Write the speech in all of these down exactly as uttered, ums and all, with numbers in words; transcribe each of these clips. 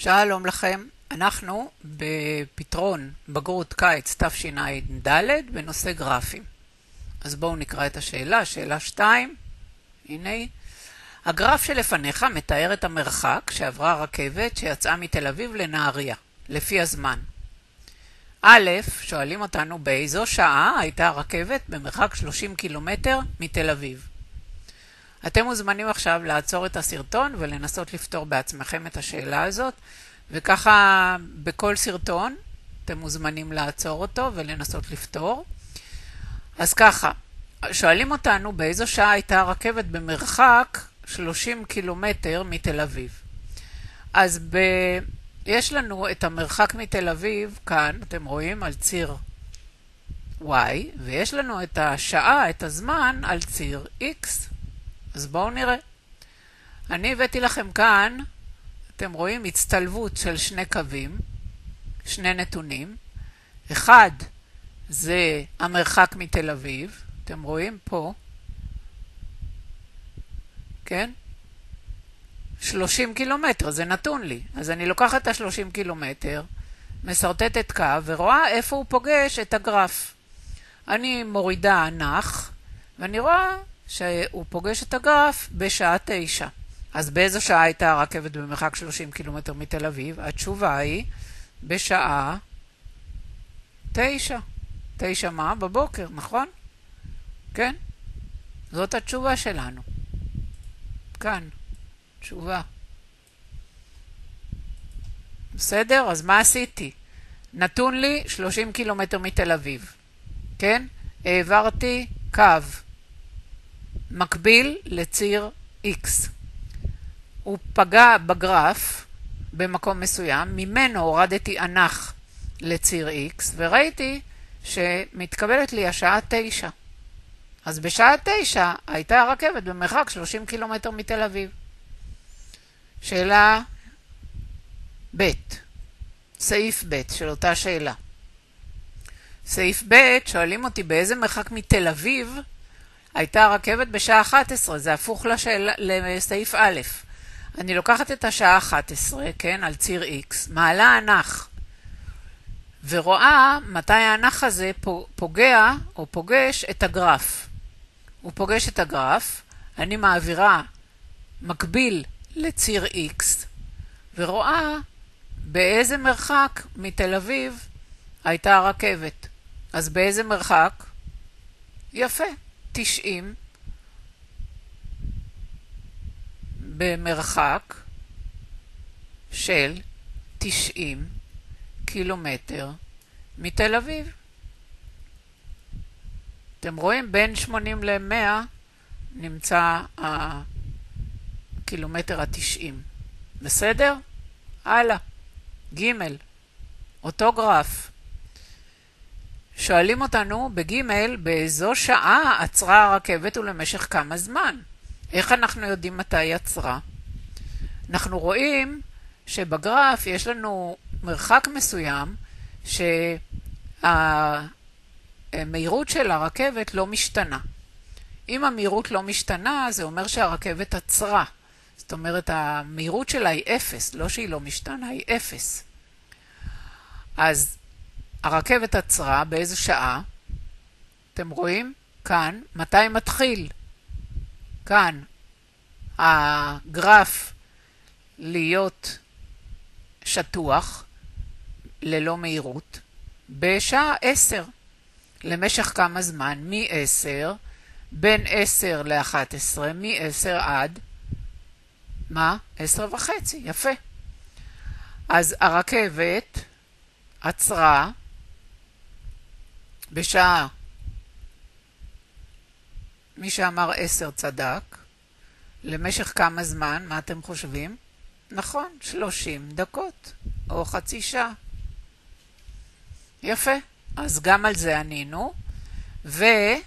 שלום לכם, אנחנו בפתרון בגרות קיץ תשע"ד בנושא גרפים. אז בואו נקרא את השאלה, שאלה שתיים, הנה היא. הגרף שלפניך מתאר את המרחק שעברה רכבת שיצאה מתל אביב לנהריה, לפי הזמן. א', שואלים אותנו באיזו שעה הייתה הרכבת במרחק שלושים קילומטר מתל אביב. אתם מוזמנים עכשיו לעצור את הסרטון ולנסות לפתור בעצמכם את השאלה הזאת, וככה בכל סרטון אתם מוזמנים לעצור אותו ולנסות לפתור. אז ככה, שואלים אותנו באיזו שעה הייתה הרכבת במרחק שלושים קילומטר מתל אביב. אז ב... יש לנו את המרחק מתל אביב כאן, אתם רואים, על ציר Y, ויש לנו את השעה, את הזמן, על ציר X. אז בואו נראה. אני הבאתי לכם כאן, אתם רואים, הצטלבות של שני קווים, שני נתונים. אחד זה המרחק מתל אביב, אתם רואים פה, כן? שלושים קילומטר, זה נתון לי. אז אני לוקחת את ה-שלושים קילומטר, מסרטטת קו, ורואה איפה הוא פוגש את הגרף. אני מורידה ענך, ואני רואה שהוא פוגש את הגרף בשעה תשע. אז באיזו שעה הייתה הרכבת במרחק שלושים קילומטר מתל אביב? התשובה היא בשעה תשע. תשע מה? בבוקר, נכון? כן? זאת התשובה שלנו. כאן. תשובה. בסדר? אז מה עשיתי? נתון לי שלושים קילומטר מתל אביב. כן? העברתי קו מקביל לציר X. הוא פגע בגרף במקום מסוים, ממנו הורדתי ענך לציר X, וראיתי שמתקבלת לי השעה תשע. אז בשעה תשע הייתה הרכבת במרחק שלושים קילומטר מתל אביב. שאלה ב', סעיף ב' של אותה שאלה. סעיף ב', שואלים אותי באיזה מרחק מתל אביב הייתה הרכבת בשעה אחת עשרה, זה הפוך לשאלה, לסעיף א'. אני לוקחת את השעה אחת עשרה, כן, על ציר X, מעלה ענך, ורואה מתי הענך הזה פוגע או פוגש את הגרף. הוא פוגש את הגרף, אני מעבירה מקביל לציר X, ורואה באיזה מרחק מתל אביב הייתה הרכבת. אז באיזה מרחק? יפה, תשעים. במרחק של תשעים קילומטר מתל אביב. אתם רואים, בין שמונים ל-מאה נמצא הקילומטר ה-תשעים. בסדר? הלאה. ג' אותו גרף. שואלים אותנו בג' באיזו שעה עצרה הרכבת ולמשך כמה זמן. איך אנחנו יודעים מתי היא עצרה? אנחנו רואים שבגרף יש לנו מרחק מסוים שהמהירות של הרכבת לא משתנה. אם המהירות לא משתנה, זה אומר שהרכבת עצרה. זאת אומרת, המהירות שלה היא אפס, לא שהיא לא משתנה, היא אפס. אז הרכבת עצרה באיזו שעה? אתם רואים? כאן. מתי מתחיל? כאן. הגרף להיות שטוח, ללא מהירות, בשעה עשר. למשך כמה זמן? מ-עשר, בין עשר ל-אחת עשרה, מ-עשר עד, מה? עשר וחצי, יפה. אז הרכבת עצרה בשעה, מי שאמר עשר צדק, למשך כמה זמן? מה אתם חושבים? נכון, שלושים דקות, או חצי שעה. יפה, אז גם על זה ענינו. ומה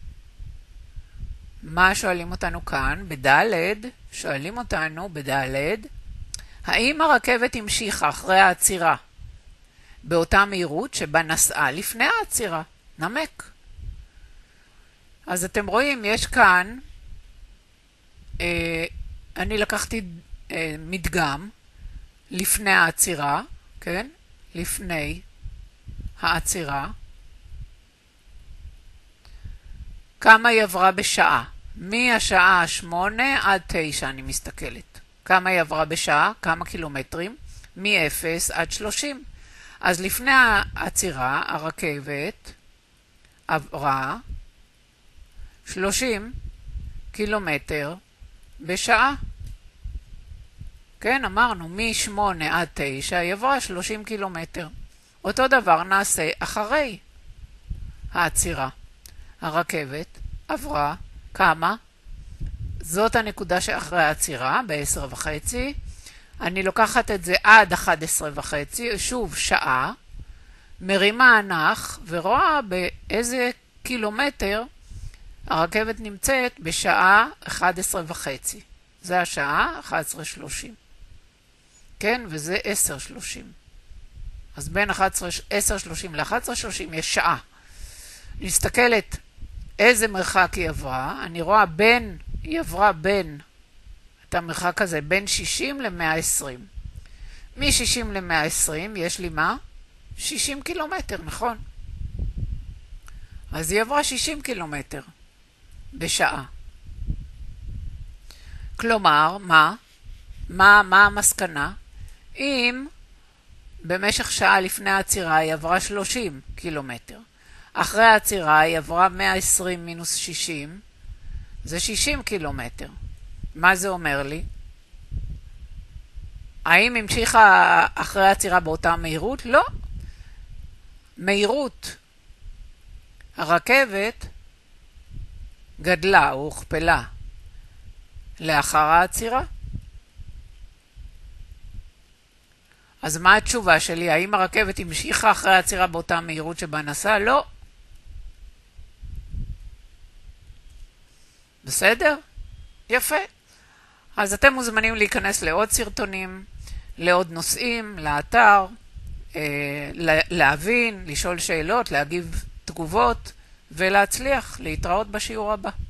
שואלים אותנו כאן? בד' שואלים אותנו בד' האם הרכבת המשיכה אחרי העצירה באותה מהירות שבה נסעה לפני העצירה? נמק. אז אתם רואים, יש כאן, אה, אני לקחתי אה, מדגם לפני העצירה, כן? לפני העצירה. כמה היא עברה בשעה? מהשעה שמונה עד תשע אני מסתכלת. כמה היא עברה בשעה? כמה קילומטרים? מ-אפס עד שלושים. אז לפני העצירה, הרכבת עברה שלושים קילומטר בשעה. כן, אמרנו, מ-שמונה עד תשע היא עברה שלושים קילומטר. אותו דבר נעשה אחרי העצירה. הרכבת עברה כמה? זאת הנקודה שאחרי העצירה, ב-עשר וחצי. אני לוקחת את זה עד אחת עשרה וחצי, שוב שעה, מרימה אנח ורואה באיזה קילומטר הרכבת נמצאת בשעה אחת עשרה וחצי. זה השעה אחת עשרה שלושים. כן, וזה עשר שלושים. אז בין עשר שלושים ל-אחת עשרה שלושים יש שעה. נסתכלת איזה מרחק היא עברה. אני רואה בין, היא עברה בין, את המרחק הזה, בין שישים ל-מאה ועשרים. מ-שישים ל-מאה ועשרים יש לי מה? שישים קילומטר, נכון? אז היא עברה שישים קילומטר בשעה. כלומר, מה? מה, מה המסקנה? אם במשך שעה לפני העצירה היא עברה שלושים קילומטר, אחרי העצירה היא עברה מאה ועשרים מינוס שישים, זה שישים קילומטר. מה זה אומר לי? האם המשיכה אחרי העצירה באותה מהירות? לא. מהירות הרכבת גדלה או הוכפלה לאחר העצירה. אז מה התשובה שלי? האם הרכבת המשיכה אחרי העצירה באותה מהירות שבה נסעה? לא. בסדר? יפה. אז אתם מוזמנים להיכנס לעוד סרטונים, לעוד נושאים, לאתר, אה, להבין, לשאול שאלות, להגיב תגובות ולהצליח להתראות בשיעור הבא.